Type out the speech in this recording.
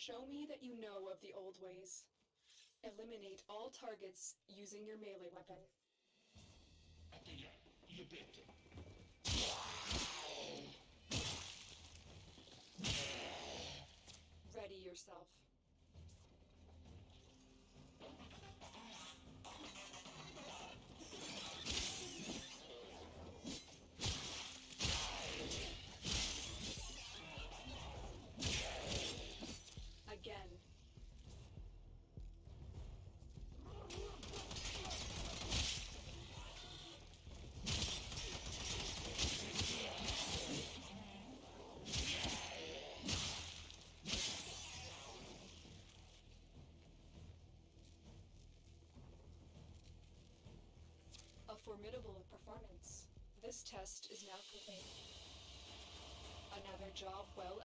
Show me that you know of the old ways. Eliminate all targets using your melee weapon. Ready yourself. Again. A formidable performance. This test is now complete. Another job well